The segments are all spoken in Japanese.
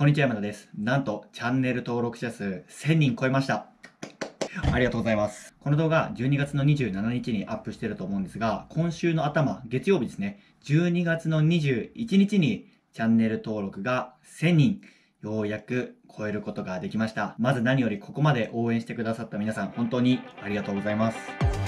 こんにちは、山田です。なんと、チャンネル登録者数1000人超えました。ありがとうございます。この動画、12月の27日にアップしてると思うんですが、今週の頭、月曜日ですね、12月の21日にチャンネル登録が1000人、ようやく超えることができました。まず何よりここまで応援してくださった皆さん、本当にありがとうございます。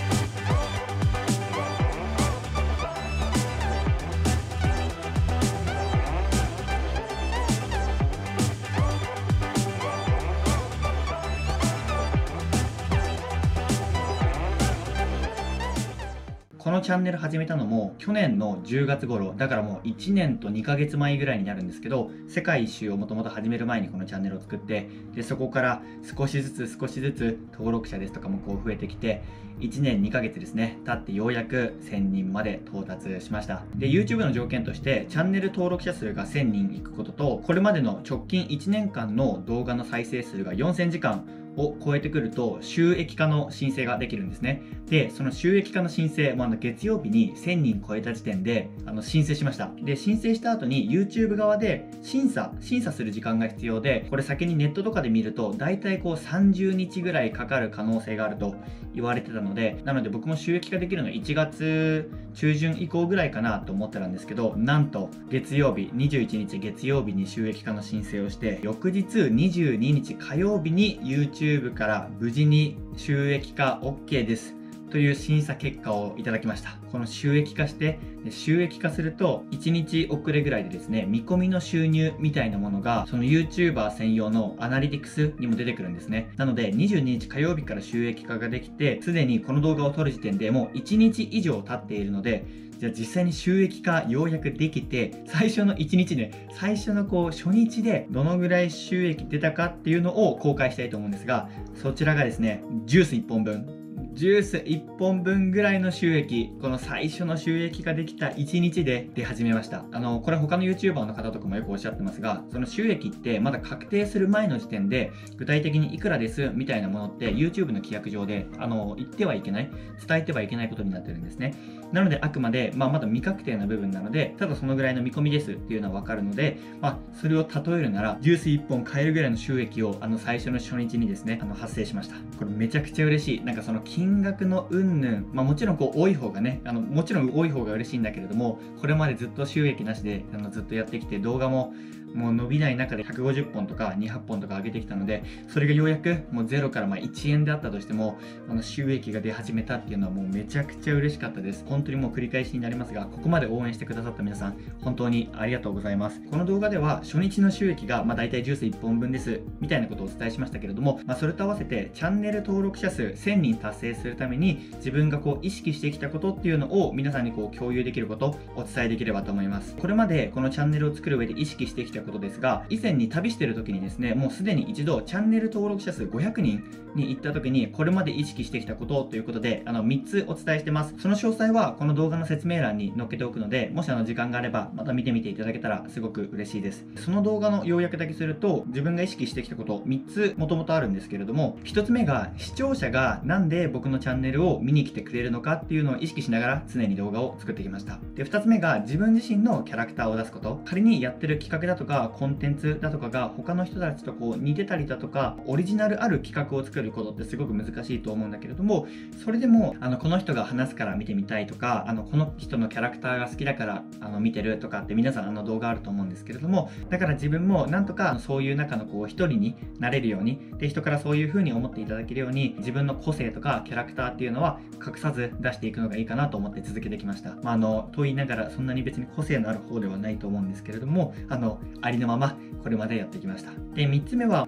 このチャンネル始めたのも去年の10月頃、だからもう1年と2ヶ月前ぐらいになるんですけど、世界一周をもともと始める前にこのチャンネルを作って、でそこから少しずつ登録者ですとかもこう増えてきて、1年2ヶ月ですね、経ってようやく1000人まで到達しました。で、YouTube の条件としてチャンネル登録者数が1000人いくことと、これまでの直近1年間の動画の再生数が4000時間を超えてくると収益化の申請ができるんですね。で、その収益化の申請も月曜日に1000人超えた時点で申請しました。で、申請した後に YouTube 側で審査する時間が必要で、これ先にネットとかで見ると大体こう30日ぐらいかかる可能性があると言われてたので、なので僕も収益化できるのは1月中旬以降ぐらいかなと思ってたんですけど、なんと月曜日21日月曜日に収益化の申請をして、翌日22日火曜日に YouTube から無事に収益化 OK ですという審査結果をいただきました。この収益化して、収益化すると1日遅れぐらいでですね、見込みの収入みたいなものがその YouTuber 専用のアナリティクスにも出てくるんですね。なので22日火曜日から収益化ができて、すでにこの動画を撮る時点でもう1日以上経っているので、じゃあ実際に収益化ようやくできて、最初の1日ね、最初の初日でどのぐらい収益出たかっていうのを公開したいと思うんですが、そちらがですね、ジュース1本分ぐらいの収益、この最初の収益ができた1日で出始めました。これ他の YouTuber の方とかもよくおっしゃってますが、その収益ってまだ確定する前の時点で具体的にいくらですみたいなものって YouTube の規約上で言ってはいけない、伝えてはいけないことになってるんですね。なのであくまで、まだ未確定な部分なので、ただそのぐらいの見込みですっていうのは分かるので、それを例えるならジュース1本買えるぐらいの収益を最初の初日にですね発生しました。これめちゃくちゃ嬉しい。なんかその金額の云々、もちろん多い方がね、もちろん多い方が嬉しいんだけれども、これまでずっと収益なしでずっとやってきて、動画ももう伸びない中で150本とか200本とか上げてきたので、それがようやくもうゼロから1円であったとしても収益が出始めたっていうのはもうめちゃくちゃ嬉しかったです。本当にもう繰り返しになりますが、ここまで応援してくださった皆さん本当にありがとうございます。この動画では初日の収益が大体ジュース1本分ですみたいなことをお伝えしましたけれども、それと合わせてチャンネル登録者数1000人達成するために自分が意識してきたことっていうのを皆さんに共有できることをお伝えできればと思います。これまでこのチャンネルを作る上で意識してきたことですが、以前に旅してる時にですね、もうすでに一度チャンネル登録者数500人に行った時にこれまで意識してきたことということで3つお伝えしてます。その詳細はこの動画の説明欄に載っけておくので、もし時間があればまた見てみていただけたらすごく嬉しいです。その動画の要約だけすると、自分が意識してきたこと3つもともとあるんですけれども、1つ目が視聴者がなんで僕のチャンネルを見に来てくれるのかっていうのを意識しながら常に動画を作ってきました。で、2つ目が自分自身のキャラクターを出すこと。仮にやってる企画だとかコンテンツだとかが他の人たちと似てたりだとか、オリジナルある企画を作ることってすごく難しいと思うんだけれども、それでもこの人が話すから見てみたいとか、この人のキャラクターが好きだから見てるとかって皆さん動画あると思うんですけれども、だから自分もなんとかそういう中の一人になれるように、で人からそういう風に思っていただけるように、自分の個性とかキャラクターっていうのは隠さず出していくのがいいかなと思って続けてきました。と言いながらそんなに別に個性のある方ではないと思うんですけれども、ありのままこれまでやってきました。で、3つ目は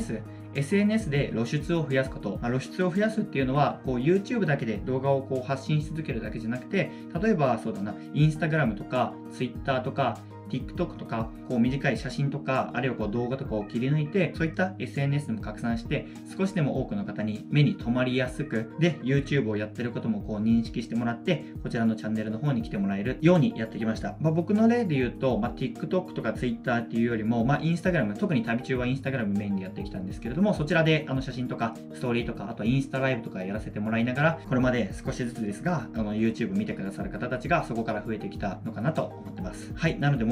SNS で露出を増やすこと。露出を増やすっていうのはYouTube だけで動画を発信し続けるだけじゃなくて、例えばそうだな、Instagram とか Twitter とかTikTok とか短い写真とか、あるいは動画とかを切り抜いて、そういった SNS も拡散して、少しでも多くの方に目に留まりやすく、で YouTube をやってることも認識してもらって、こちらのチャンネルの方に来てもらえるようにやってきました。僕の例で言うと、TikTok とか Twitter っていうよりも、Instagram、特に旅中は Instagram メインでやってきたんですけれども、そちらで写真とかストーリーとか、あとインスタライブとかやらせてもらいながら、これまで少しずつですがYouTube 見てくださる方たちがそこから増えてきたのかなと思ってます。はい、なのでもう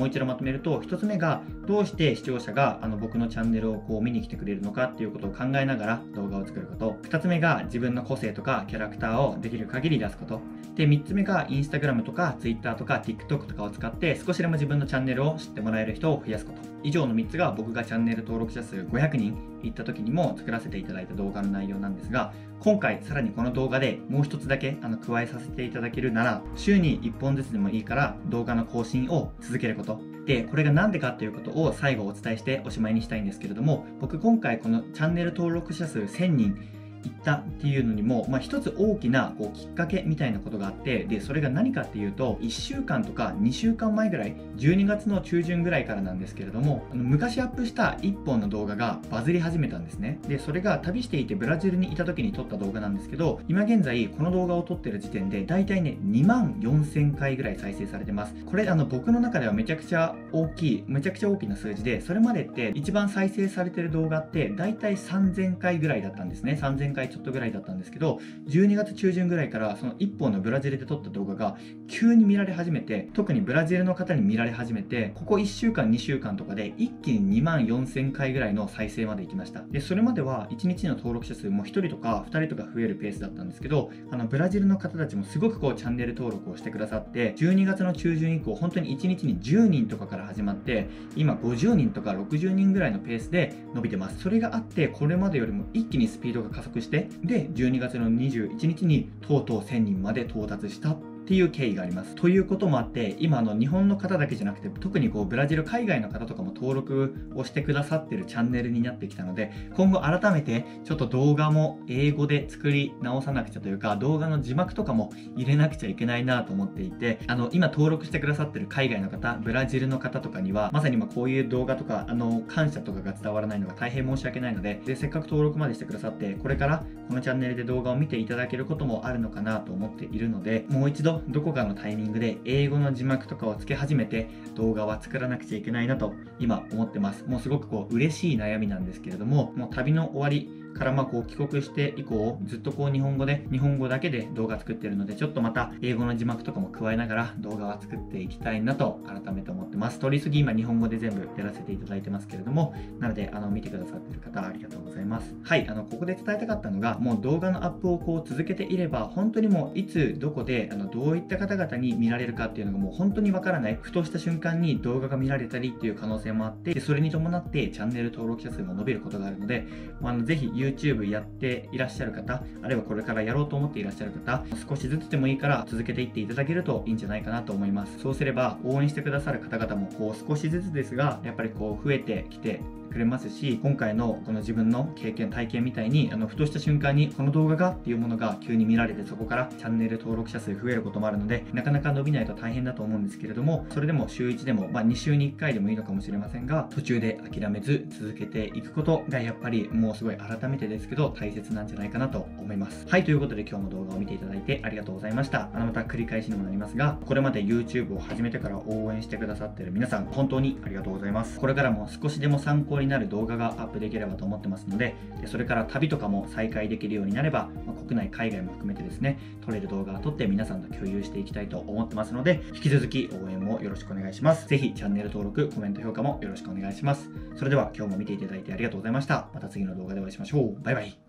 う一度まとめると、1つ目がどうして視聴者が僕のチャンネルを見に来てくれるのかっていうことを考えながら動画を作ること。2つ目が自分の個性とかキャラクターをできる限り出すこと。で、3つ目がインスタグラムとか Twitter とか TikTok とかを使って少しでも自分のチャンネルを知ってもらえる人を増やすこと。以上の3つが僕がチャンネル登録者数500人いった時にも作らせていただいた動画の内容なんですが、今回さらにこの動画でもう一つだけ加えさせていただけるなら、週に1本ずつでもいいから動画の更新を続けること。で、これがなんでかっていうことを最後お伝えしておしまいにしたいんですけれども、僕今回このチャンネル登録者数1000人いったっていうのにも、一つ大きなきっかけみたいなことがあって、で、それが何かっていうと、1週間とか2週間前ぐらい、12月の中旬ぐらいからなんですけれども、昔アップした1本の動画がバズり始めたんですね。で、それが旅していてブラジルにいた時に撮った動画なんですけど、今現在この動画を撮ってる時点で、だいたいね、2万4000回ぐらい再生されてます。これ僕の中ではめちゃくちゃ大きな数字で、それまでって一番再生されてる動画って、だいたい3000回ぐらいだったんですね。3000回ちょっとぐらいだったんですけど、12月中旬ぐらいからその1本のブラジルで撮った動画が急に見られ始めて、特にブラジルの方に見られ始めて、ここ1週間2週間とかで一気に2万4000回ぐらいの再生まで行きました。で、それまでは1日の登録者数も1人とか2人とか増えるペースだったんですけど、ブラジルの方たちもすごくチャンネル登録をしてくださって、12月の中旬以降本当に1日に10人とかから始まって、今50人とか60人ぐらいのペースで伸びてます。それがあって、これまでよりも一気にスピードが加速して、で、12月の21日にとうとう1000人まで到達したっていう経緯があります。ということもあって、今日本の方だけじゃなくて、特にブラジル海外の方とかも登録をしてくださってるチャンネルになってきたので、今後改めてちょっと動画も英語で作り直さなくちゃというか、動画の字幕とかも入れなくちゃいけないなと思っていて、今登録してくださってる海外の方、ブラジルの方とかには、まさにこういう動画とか、感謝とかが伝わらないのが大変申し訳ないので、せっかく登録までしてくださって、これからこのチャンネルで動画を見ていただけることもあるのかなと思っているので、もう一度どこかのタイミングで英語の字幕とかをつけ始めて動画は作らなくちゃいけないなと今思ってます。もうすごく嬉しい悩みなんですけれども、もう旅の終わりから帰国して以降、ずっと日本語だけで動画作ってるので、ちょっとまた英語の字幕とかも加えながら動画は作っていきたいなと改めて思ってます。取り次ぎ今日本語で全部やらせていただいてますけれども、なので見てくださってる方ありがとうございます。はい、ここで伝えたかったのが、もう動画のアップを続けていれば、本当にもういつどこでどういった方々に見られるかっていうのがもう本当にわからない、ふとした瞬間に動画が見られたりっていう可能性もあって、でそれに伴ってチャンネル登録者数も伸びることがあるので、ぜひ YouTube やっていらっしゃる方、あるいはこれからやろうと思っていらっしゃる方、少しずつでもいいから続けていっていただけるといいんじゃないかなと思います。そうすれば応援してくださる方々も少しずつですがやっぱり増えてきてくれますし、今回のこの自分の経験体験みたいにふとした瞬間にこの動画がっていうものが急に見られて、そこからチャンネル登録者数増えることもあるので、なかなか伸びないと大変だと思うんですけれども、それでも週1でも、2週に1回でもいいのかもしれませんが、途中で諦めず続けていくことがやっぱりもうすごい改めてですけど大切なんじゃないかなと思います。はい、ということで今日も動画を見ていただいてありがとうございました。また繰り返しにもなりますが、これまで YouTube を始めてから応援してくださっている皆さん、本当にありがとうございます。これからも少しでも参考になる動画がアップできればと思ってますので、それから旅とかも再開できるようになれば、国内海外も含めてですね、撮れる動画を撮って皆さんと共有していきたいと思ってますので、引き続き応援もよろしくお願いします。ぜひチャンネル登録、コメント評価もよろしくお願いします。それでは今日も見ていただいてありがとうございました。また次の動画でお会いしましょう。バイバイ。